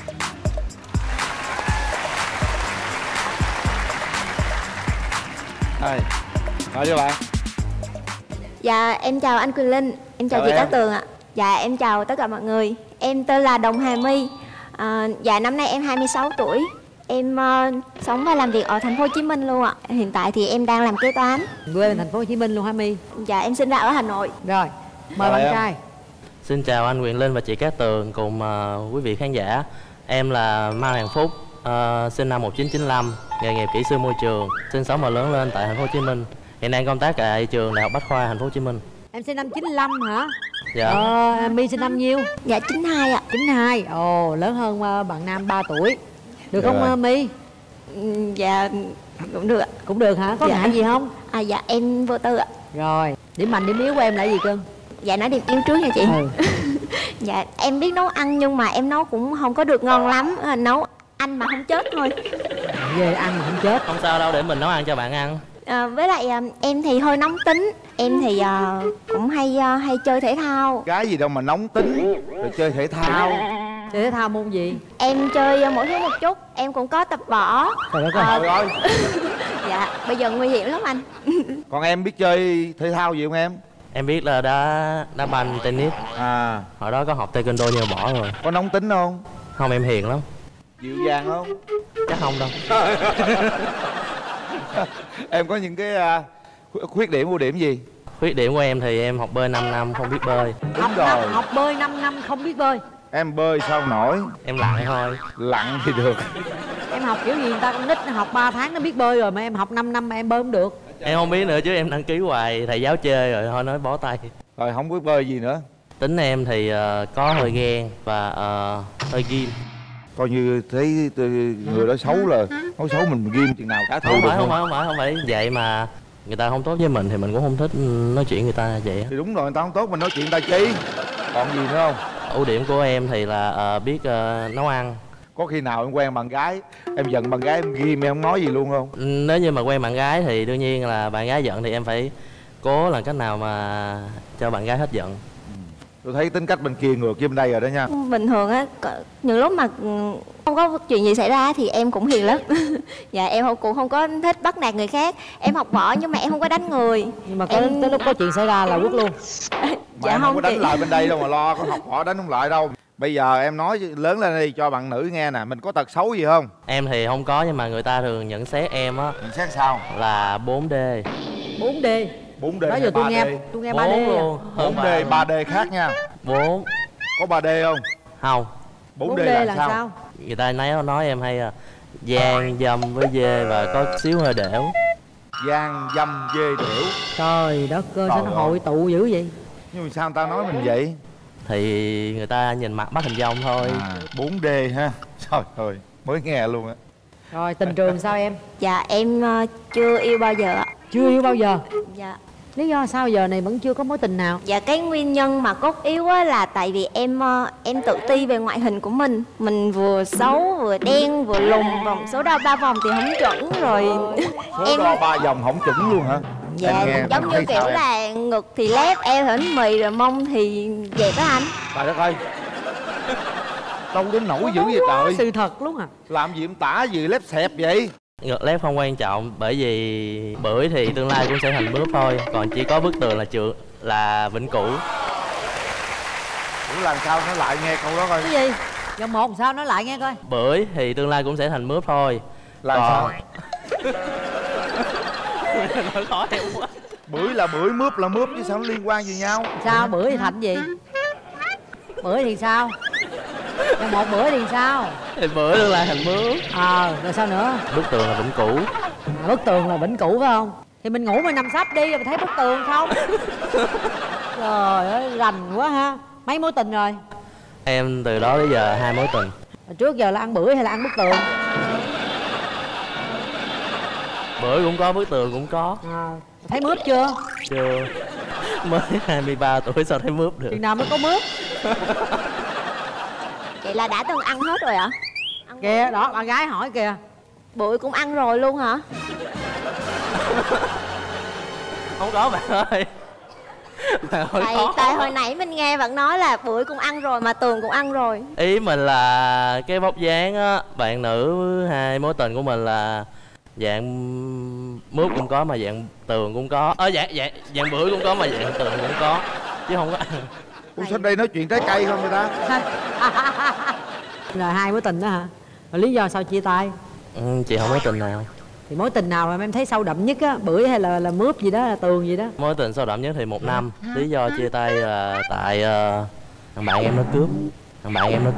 Đây, nói cho bạn. Dạ em chào anh Quyền Linh, em chào chị Cát Tường ạ. Dạ em chào tất cả mọi người. Em tên là Đồng Hà My. Dạ năm nay em 26 tuổi. Em sống và làm việc ở thành phố Hồ Chí Minh luôn ạ. Hiện tại thì em đang làm kế toán. Quê bên thành phố Hồ Chí Minh luôn hả My? Dạ em sinh ra ở Hà Nội. Rồi, mời bạn trai. Xin chào anh Quyền Linh và chị Cát Tường cùng quý vị khán giả. Em là Mai Hoàng Phúc, sinh năm 1995, nghề nghiệp kỹ sư môi trường, sinh sống và lớn lên tại thành phố Hồ Chí Minh. Hiện đang công tác tại trường Đại học Bách khoa thành phố Hồ Chí Minh. Em sinh năm 95 hả? Dạ. My sinh năm nhiêu? Dạ 92 ạ. 92. Ồ, lớn hơn bạn nam 3 tuổi. Được không My? Dạ cũng được ạ. Cũng được hả? Có ngại gì không? Dạ em vô tư ạ. Rồi, điểm mạnh điểm yếu của em là gì cưng? Dạ nói điểm yếu trước nha chị. Dạ em biết nấu ăn nhưng mà em nấu cũng không có được ngon lắm. Nấu ăn mà không chết thôi. Về ăn mà không chết. Không sao đâu, để mình nấu ăn cho bạn ăn. Với lại em thì hơi nóng tính. Em thì cũng hay chơi thể thao. Cái gì đâu mà nóng tính rồi chơi thể thao. Chơi thể thao môn gì? Em chơi mỗi thứ một chút. Em cũng có tập võ. Trời đất ơi. Dạ bây giờ nguy hiểm lắm anh. Còn em biết chơi thể thao gì không em? Em biết là đá banh, tennis. Hồi đó có học taekwondo nhưng mà bỏ rồi. Có nóng tính không? Không, em hiền lắm. Dịu dàng không? Chắc không đâu. Em có những cái khuyết điểm ưu điểm gì? Khuyết điểm của em thì em học bơi 5 năm không biết bơi. Học bơi 5 năm không biết bơi. Em bơi sao nổi? Em lặn thôi. Lặn thì được. Em học kiểu gì người ta con nít học 3 tháng nó biết bơi rồi mà em học 5 năm mà em bơi không được. Em không biết nữa chứ em đăng ký hoài thầy giáo chê rồi thôi nói bó tay. Rồi không biết bơi gì nữa? Tính em thì có hơi ghen và hơi ghim. Coi như thấy người đó xấu là nói xấu mình ghim chừng nào trả thù được không phải vậy mà người ta không tốt với mình thì mình cũng không thích nói chuyện người ta vậy. Thì đúng rồi, người ta không tốt mình nói chuyện người ta chi. Còn gì nữa không? Ưu điểm của em thì là biết nấu ăn. Có khi nào em quen bạn gái em giận bạn gái em ghim em không nói gì luôn không? Nếu như mà quen bạn gái thì đương nhiên là bạn gái giận thì em phải cố làm cách nào mà cho bạn gái hết giận. Tôi thấy tính cách bên kia ngược với bên đây rồi đó nha. Bình thường á, những lúc mà không có chuyện gì xảy ra thì em cũng hiền lắm. Dạ em cũng không có thích bắt nạt người khác. Em học võ nhưng mà em không có đánh người. Nhưng mà tới lúc có chuyện xảy ra là quất luôn. Mà dạ em không có đánh lại bên đây đâu mà lo, có học võ đánh không lại đâu. Bây giờ em nói lớn lên đi cho bạn nữ nghe nè, mình có tật xấu gì không? Em thì không có nhưng mà người ta thường nhận xét em á. Nhận xét sao? Là 4D. 4D. 4D. Đó giờ tôi nghe 3D luôn. 4D 3D khác nha. 4. Có 3D không? Không. 4D là sao? Người ta nói em hay gian dâm với dê và có xíu hơi đẻo. Gian dâm dê đẻo. Trời đất ơi, sao nó hội tụ dữ vậy? Nhưng mà sao người ta nói mình vậy? Thì người ta nhìn mặt bắt hình dong thôi. 4D ha. Trời ơi, mới nghe luôn á. Rồi tình trường sao em? Dạ em chưa yêu bao giờ ạ. Chưa yêu bao giờ? Dạ. Lý do sao giờ này vẫn chưa có mối tình nào? Dạ cái nguyên nhân mà cốt yếu á là tại vì em tự ti về ngoại hình của mình. Mình vừa xấu, vừa đen, vừa lùn, vòng số đo 3 vòng thì không chuẩn rồi. Số đo 3 vòng không chuẩn luôn hả? Dạ giống như kiểu là ngực thì lép, eo thì bánh mì, rồi mông thì dẹp á anh. Trời đất ơi, đâu đến nổi dữ vậy trời. Sự thật luôn à. Làm gì em tả gì lép xẹp vậy? Ngực lép không quan trọng, bởi vì bưởi thì tương lai cũng sẽ thành mướp thôi. Còn chỉ có bức tường là vĩnh cửu. Ủa làm sao nó lại nghe câu đó coi. Cái gì? Giờ một sao nói lại nghe coi. Bưởi thì tương lai cũng sẽ thành mướp thôi. Làm sao? Nói khó hiểu quá. Bưởi là bưởi, mướp là mướp chứ sao nó liên quan gì nhau? Sao bưởi thì thành gì? Bưởi thì sao? Giờ một bưởi thì sao? Thì bưởi tương lai thành mướp. Rồi sao nữa? Bức tường là vĩnh cửu. Bức tường là vĩnh cửu phải không? Thì mình ngủ mình nằm sấp đi rồi mình thấy bức tường không? Trời ơi rành quá ha. Mấy mối tình rồi? Em từ đó đến giờ 2 mối tình. Trước giờ là ăn bưởi hay là ăn bức tường? Bưởi cũng có, bức tường cũng có. Thấy mướp chưa? Chưa. Mới 23 tuổi sao thấy mướp được? Chừng nào mới có mướp? Vậy là đã từng ăn hết rồi ạ? Kìa đó, bạn gái hỏi kìa. Bưởi cũng ăn rồi luôn hả? Không có bạn ơi. Tại hồi nãy mình nghe bạn nói là bưởi cũng ăn rồi mà tường cũng ăn rồi. Ý mình là cái vóc dáng á, bạn nữ 2 mối tình của mình là dạng mướp cũng có mà dạng tường cũng có. Dạng bưởi cũng có mà dạng tường cũng có, chứ không có ăn. Ủa sao đây nói chuyện trái cây không người ta? Rồi 2 mối tình đó hả? Rồi lý do sao chia tay? Chị không mối tình nào. Thì mối tình nào mà em thấy sâu đậm nhất á, bưởi hay là mướp gì đó, là tường gì đó? Mối tình sâu đậm nhất thì 1 năm. Lý do chia tay là tại thằng bạn em nó cướp. Thằng bạn em nó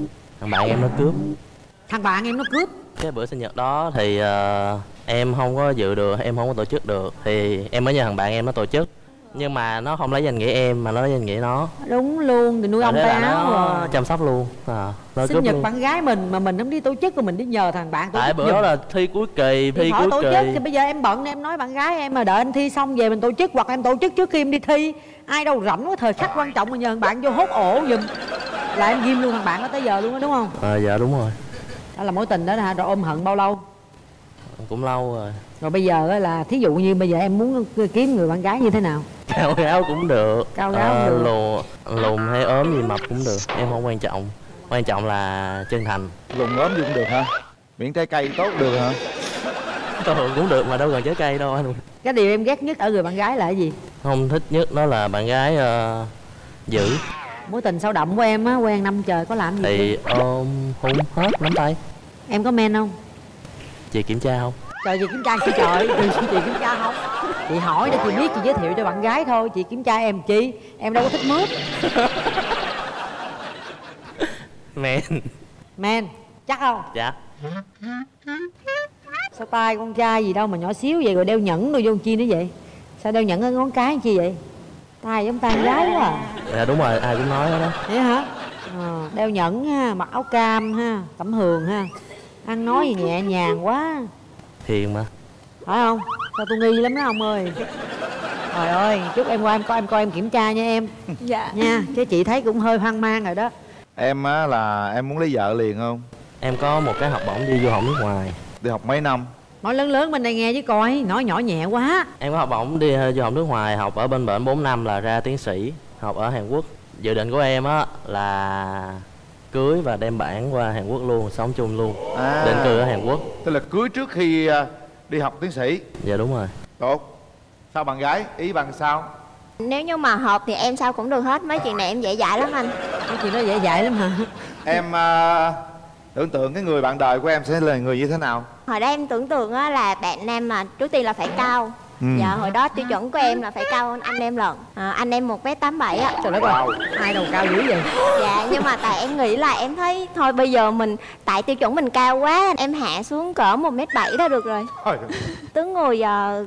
cướp. Cái bữa sinh nhật đó thì em không có dự được, em không có tổ chức được. Thì em mới nhờ thằng bạn em nó tổ chức. Nhưng mà nó không lấy danh nghĩa em mà nó lấy danh nghĩa nó. Đúng luôn, thì nuôi ông tay áo rồi. Chăm sóc luôn. Sinh nhật bạn gái mình mà mình không đi tổ chức, rồi mình đi nhờ thằng bạn tổ chức. Tại bữa đó là thi cuối kỳ, thì bây giờ em bận em nói bạn gái em mà đợi anh thi xong về mình tổ chức, hoặc em tổ chức trước khi em đi thi. Ai đâu rảnh quá, thời khắc quan trọng mà nhờ thằng bạn vô hốt ổ giùm. Là em ghim luôn thằng bạn đó tới giờ luôn đó đúng không? Dạ đúng rồi. Đó là mối tình đó hả? Rồi ôm hận bao lâu? Cũng lâu rồi. Rồi bây giờ là thí dụ như bây giờ em muốn kiếm người bạn gái như thế nào? Cao gáo cũng được. Cao gáo cũng được. Lùn hay ốm gì mập cũng được, em không quan trọng. Quan trọng là chân thành. Lùn ốm gì cũng được hả? Miễn trái cây tốt được hả? Thường cũng được mà đâu cần trái cây đâu anh. Cái điều em ghét nhất ở người bạn gái là cái gì? Không thích nhất đó là bạn gái dữ. Mối tình sâu đậm của em á, quen năm trời có làm gì thì ôm hôn hết nắm tay. Em có men không? Chị kiểm tra không? Trời, chị kiểm tra chị trời, chị kiểm tra không? Chị hỏi để chị biết, chị giới thiệu cho bạn gái thôi. Chị kiểm tra em chi? Em đâu có thích mướp. Men, chắc không? Dạ. Sao tay con trai gì đâu mà nhỏ xíu vậy, rồi đeo nhẫn rồi vô chi nữa vậy? Sao đeo nhẫn ở ngón cái chi vậy? Tay giống tay gái quá à. Dạ đúng rồi, ai cũng nói đó. Vậy hả? Đeo nhẫn ha, mặc áo cam ha, cẩm hường ha. Ăn nói gì nhẹ nhàng quá. Hiền mà. Phải không? Sao tôi nghi lắm đó ông ơi. Trời ơi, chúc em qua em coi em kiểm tra nha em. Dạ. Nha, chứ chị thấy cũng hơi hoang mang rồi đó. Em á là em muốn lấy vợ liền không? Em có một cái học bổng đi du học nước ngoài. Đi học mấy năm? Nói lớn lớn bên đây nghe chứ coi, nói nhỏ nhẹ quá. Em có học bổng đi du học nước ngoài, học ở bên bển 4 năm là ra tiến sĩ, học ở Hàn Quốc. Dự định của em á là cưới và đem bạn qua Hàn Quốc luôn, sống chung luôn. Định cư ở Hàn Quốc. Tức là cưới trước khi đi học tiến sĩ. Dạ đúng rồi. Tốt. Sao bạn gái? Ý bạn sao? Nếu như mà hợp thì em sao cũng được hết. Mấy chuyện này em dễ dãi lắm anh. Mấy chuyện đó dễ dãi lắm hả? Em tưởng tượng cái người bạn đời của em sẽ là người như thế nào? Hồi đó em tưởng tượng á là bạn nam mà trước tiên là phải cao. Dạ hồi đó tiêu chuẩn của em là phải cao hơn anh em lận. Anh em 1m87 á. Trời đất ơi, hai đầu cao dữ vậy. Dạ nhưng mà tại em nghĩ là em thấy thôi bây giờ mình tại tiêu chuẩn mình cao quá, em hạ xuống cỡ 1m7 đó được rồi. Tướng người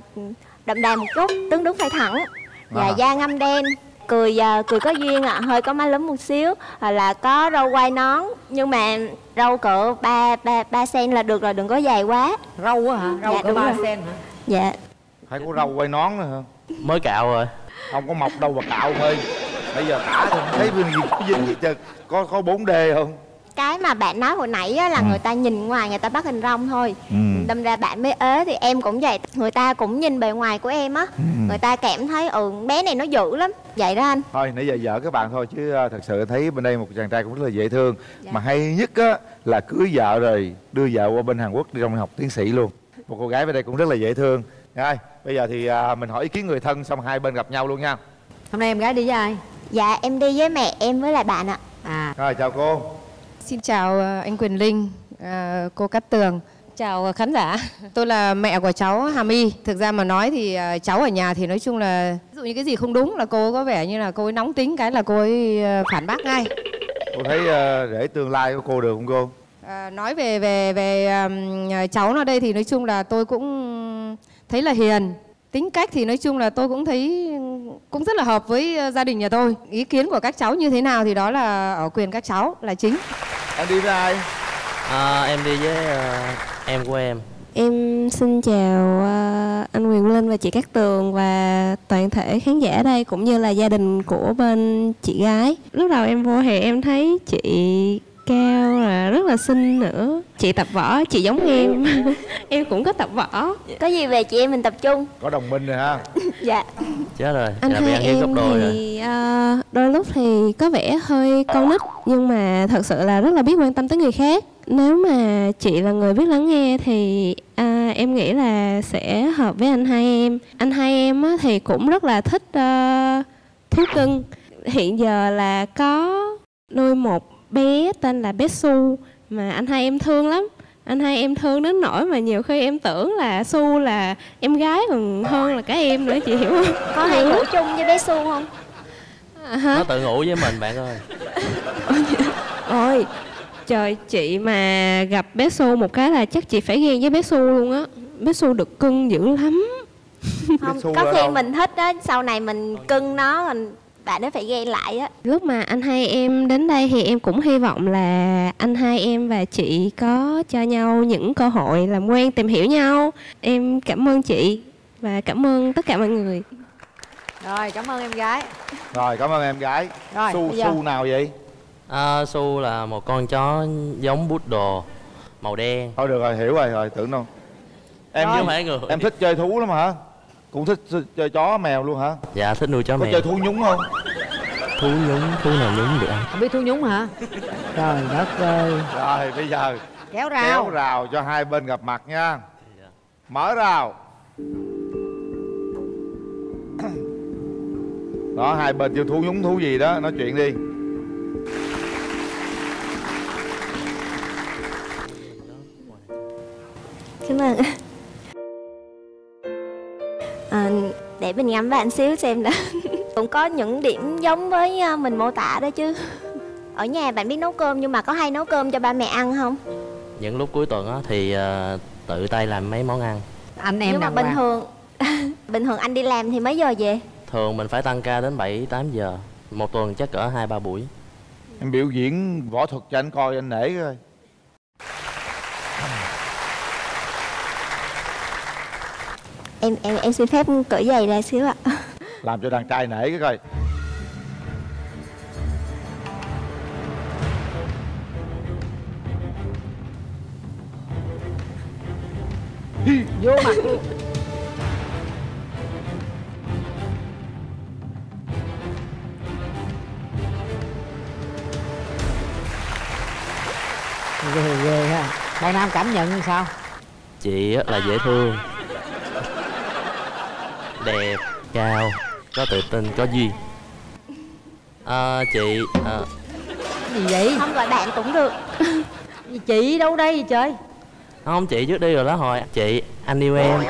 đậm đà một chút, tướng đứng phải thẳng. Dạ da ngăm đen, cười có duyên ạ, hơi có má lúm một xíu, là có râu quai nón nhưng mà râu cỡ 3 cm là được rồi, đừng có dài quá. Râu á hả? Râu Dạ, cỡ 3 cm hả? Dạ. Phải có râu quai nón nữa hả? Mới cạo rồi. Không có mọc đâu mà cạo ơi. Bây giờ tả thì không thấy gì chứ. Có 4D không? Cái mà bạn nói hồi nãy á, là người ta nhìn ngoài người ta bắt hình rong thôi. Đâm ra bạn mới ế thì em cũng vậy. Người ta cũng nhìn bề ngoài của em á. Người ta cảm thấy bé này nó dữ lắm. Vậy đó anh. Thôi nãy giờ vợ các bạn thôi chứ thật sự thấy bên đây một chàng trai cũng rất là dễ thương. Mà hay nhất á là cưới vợ rồi đưa vợ qua bên Hàn Quốc đi trong học tiến sĩ luôn. Một cô gái bên đây cũng rất là dễ thương. Rồi bây giờ thì mình hỏi ý kiến người thân xong hai bên gặp nhau luôn nha. Hôm nay em gái đi với ai? Dạ em đi với mẹ em với lại bạn ạ. Rồi chào cô. Xin chào anh Quyền Linh, cô Cát Tường. Chào khán giả. Tôi là mẹ của cháu Hà My. Thực ra mà nói thì cháu ở nhà thì nói chung là ví dụ như cái gì không đúng là cô có vẻ như là cô ấy nóng tính cái là cô ấy phản bác ngay. Cô thấy rể tương lai của cô được không cô? Nói về cháu nó đây thì nói chung là tôi cũng thấy là hiền. Tính cách thì nói chung là tôi cũng thấy cũng rất là hợp với gia đình nhà tôi. Ý kiến của các cháu như thế nào thì đó là ở quyền các cháu là chính. Em đi với ai? Em đi với em của em. Em xin chào anh Quyền Linh và chị Cát Tường và toàn thể khán giả đây cũng như là gia đình của bên chị gái. Lúc đầu em vô thì em thấy chị cao là rất là xinh nữa. Chị tập võ, chị giống em. Em cũng có tập võ. Có gì về chị em mình tập trung. Có đồng minh rồi ha. Dạ. Chết rồi, anh hai em thì đôi lúc thì có vẻ hơi con nít nhưng mà thật sự là rất là biết quan tâm tới người khác. Nếu mà chị là người biết lắng nghe thì em nghĩ là sẽ hợp với anh hai em. Anh hai em thì cũng rất là thích thú cưng. Hiện giờ là có nuôi một bé tên là bé Su mà anh hai em thương lắm. Anh hai em thương đến nỗi mà nhiều khi em tưởng là Su là em gái còn hơn là cả em nữa, chị hiểu không? Có hay ngủ chung với bé Su không? Nó tự ngủ với mình bạn ơi. Ôi trời, chị mà gặp bé Su một cái là chắc chị phải ghen với bé Su luôn á. Bé Su được cưng dữ lắm. Không, có khi mình thích á, sau này mình cưng nó mình bạn ấy phải ghen lại á. Lúc mà anh hai em đến đây thì em cũng hy vọng là anh hai em và chị có cho nhau những cơ hội làm quen, tìm hiểu nhau. Em cảm ơn chị và cảm ơn tất cả mọi người. Rồi, cảm ơn em gái. Rồi, cảm ơn em gái. Rồi, Su nào vậy? Su là một con chó giống Poodle màu đen. Thôi được rồi, hiểu rồi, tưởng đâu. Em không phải người. Em thích chơi thú lắm hả? Cũng thích chơi chó mèo luôn hả? Dạ thích nuôi chó mèo. Có chơi thú nhúng không? Thú nhúng, thú nào nhúng được anh? Không biết thú nhúng hả? Trời đất ơi. Rồi bây giờ kéo rào cho hai bên gặp mặt nha. Mở rào. Đó, hai bên chơi thú nhúng thú gì đó, nói chuyện đi. Cảm ơn. Để mình ngắm bạn xíu xem đã. Cũng có những điểm giống với mình mô tả đó chứ. Ở nhà bạn biết nấu cơm nhưng mà có hay nấu cơm cho ba mẹ ăn không? Những lúc cuối tuần á thì tự tay làm mấy món ăn. Anh em nhưng mà bình thường anh đi làm thì mấy giờ về? Thường mình phải tăng ca đến 7-8 giờ. Một tuần chắc cỡ 2-3 buổi. Em biểu diễn võ thuật cho anh coi, anh nể coi. Em xin phép cởi giày ra xíu ạ. Làm cho đàn trai nể cái coi. Vô mặt luôn. Ghê ha. Bạn Nam cảm nhận như sao? Chị là dễ thương, đẹp, cao, có tự tin, có duyên. Chị Gì vậy? Không gọi bạn cũng được. Chị đâu đây vậy trời? không, chị trước đi rồi đó. Hồi chị, anh yêu em.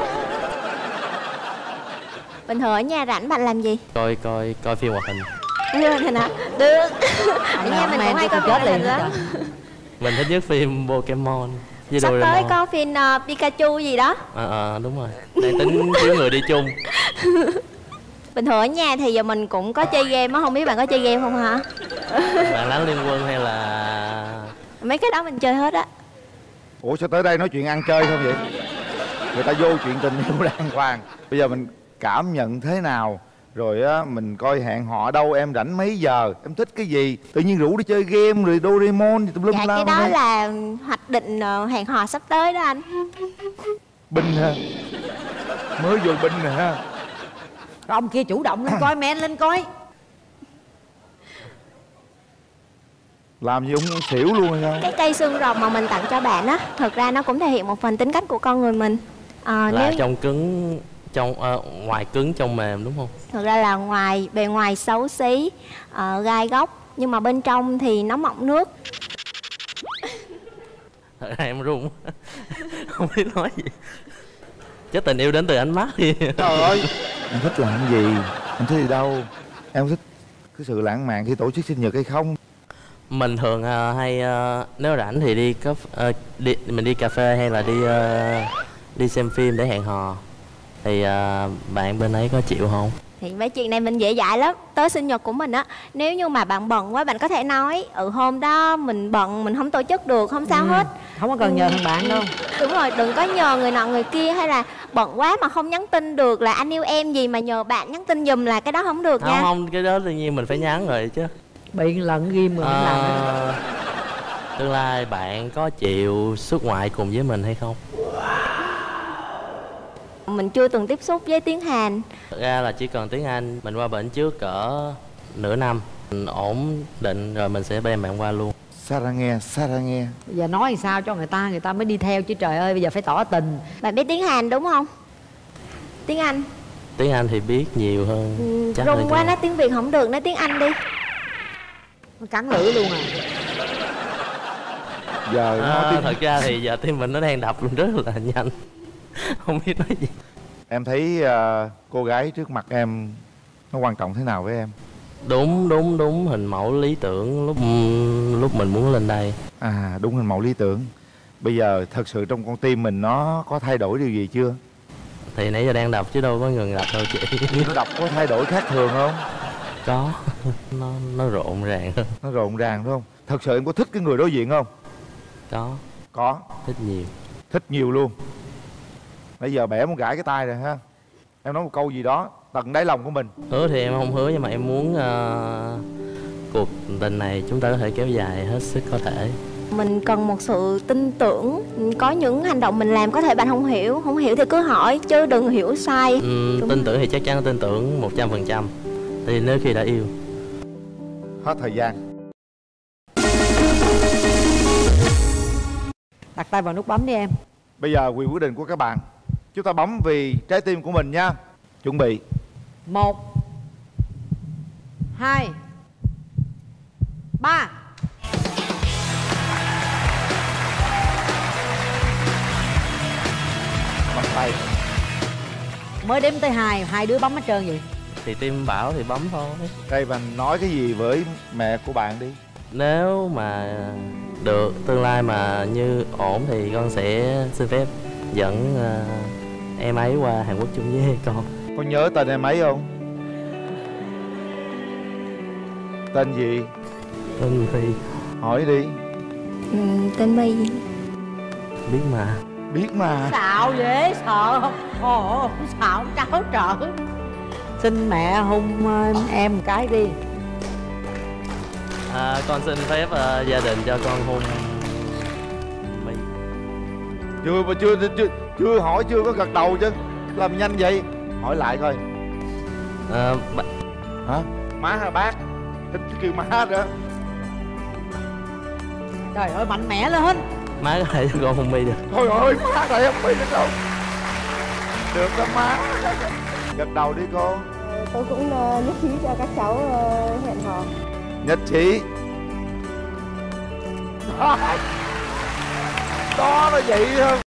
Bình thường ở nhà rảnh bạn làm gì? Coi phim hoạt hình. Được hình hả? Được. Ở nhà mình cũng hay coi phim hoạt hình lắm. Mình thích nhất phim Pokemon với Sắp Doraemon. tới có phim Pikachu gì đó. Đúng rồi. Đang tính thiếu người đi chung. Bình thường ở nhà thì giờ mình cũng có chơi game á, không biết bạn có chơi game không hả? Bạn đánh Liên Quân hay là... Mấy cái đó mình chơi hết á. Ủa sao tới đây nói chuyện ăn chơi không vậy? Người ta vô chuyện tình yêu đàng hoàng. Bây giờ mình cảm nhận thế nào? Rồi á, mình coi hẹn hò ở đâu, em rảnh mấy giờ, em thích cái gì? Tự nhiên rủ đi chơi game rồi Doraemon thì tùm lum Dạ la cái đó đây. là hoạch định hẹn hò sắp tới đó anh. Binh ha. Mới vô binh nè ha. Rồi ông kia chủ động lên coi, men lên coi. Làm gì ông xỉu luôn hay sao? Cái cây xương rồng mà mình tặng cho bạn á, thật ra nó cũng thể hiện một phần tính cách của con người mình. Là nếu trong cứng, ngoài cứng trong mềm đúng không? Thật ra là bề ngoài xấu xí, gai góc, nhưng mà bên trong thì nó mọng nước. Thật ra em run. Không biết nói gì. Chắc tình yêu đến từ ánh mắt đi. Trời ơi. Em thích làm gì? Em thích đi đâu? Em thích cái sự lãng mạn khi tổ chức sinh nhật hay không? Mình thường hay nếu rảnh thì mình đi cà phê hay là đi xem phim để hẹn hò. Thì bạn bên ấy có chịu không? Thì mấy chuyện này mình dễ dãi lắm. Tới sinh nhật của mình á, nếu như mà bạn bận quá, bạn có thể nói hôm đó mình bận, mình không tổ chức được, không sao hết. Không có cần nhờ thằng bạn đâu. Đúng rồi, đừng có nhờ người nọ người kia, hay là bận quá mà không nhắn tin được là anh yêu em gì mà nhờ bạn nhắn tin giùm, là cái đó không được nha. Không, cái đó tự nhiên mình phải nhắn rồi chứ. Bị lần ghim rồi làm đó. Tương lai bạn có chịu xuất ngoại cùng với mình hay không? Mình chưa từng tiếp xúc với tiếng Hàn. Thật ra là chỉ cần tiếng Anh. Mình qua bển trước cỡ nửa năm, mình ổn định rồi mình sẽ đem bạn qua luôn. Sarange. Bây giờ nói sao cho người ta mới đi theo chứ trời ơi, bây giờ phải tỏ tình. Bạn biết tiếng Hàn đúng không? Tiếng Anh. Tiếng Anh thì biết nhiều hơn. Rung quá, nói tiếng Việt không được, nói tiếng Anh đi. Nó cắn lưỡi luôn à. Giờ thật ra thì giờ tim mình nó đang đập rất là nhanh. Không biết nói gì. Em thấy cô gái trước mặt em nó quan trọng thế nào với em? Đúng hình mẫu lý tưởng lúc mình muốn lên đây. Đúng hình mẫu lý tưởng. Bây giờ thật sự trong con tim mình nó có thay đổi điều gì chưa? Thì nãy giờ đang đập chứ đâu có ngừng đập đâu chị. Nó đập có thay đổi khác thường không? Có. Nó rộn ràng hơn. Nó rộn ràng đúng không? Thật sự em có thích cái người đối diện không? Có. Thích nhiều. Thích nhiều luôn. Bây giờ bẻ muốn gãi cái tay rồi ha. Em nói một câu gì đó tận đáy lòng của mình. Hứa thì em không hứa, nhưng mà em muốn cuộc tình này chúng ta có thể kéo dài hết sức có thể. Mình cần một sự tin tưởng. Có những hành động mình làm có thể bạn không hiểu thì cứ hỏi chứ đừng hiểu sai. Tin tưởng thì chắc chắn tin tưởng 100%. Thì nếu khi đã yêu. Hết thời gian. Đặt tay vào nút bấm đi em. Bây giờ quyền quyết định của các bạn. Chúng ta bấm vì trái tim của mình nha. Chuẩn bị. 1 2 3. Bắt tay. Mới đếm tới 2, hai đứa bấm hết trơn vậy. Thì tim bảo thì bấm thôi. Đây, bạn nói cái gì với mẹ của bạn đi. Nếu mà được, tương lai mà như ổn thì con sẽ xin phép dẫn em ấy qua Hàn Quốc chung với con. Con nhớ tên em ấy không? Tên gì? Tên Phi. Hỏi đi. Tên My. Biết mà. Biết mà. Xạo dễ sợ không? Ồ, xạo cháu trợ. Xin mẹ hôn em một cái đi. Con xin phép gia đình cho con hôn My. Chưa hỏi, chưa có gật đầu chứ. Làm nhanh vậy. Hỏi lại coi. Hả? Má hay bác? Thích kêu má nữa. Trời ơi, mạnh mẽ lên. Má có thể cho con hôn My được. Thôi ơi, má này không My được đâu. Được đó má. Gật đầu đi cô. Tôi cũng nhất trí cho các cháu hẹn hò. Nhất trí. Đó nó vậy thôi.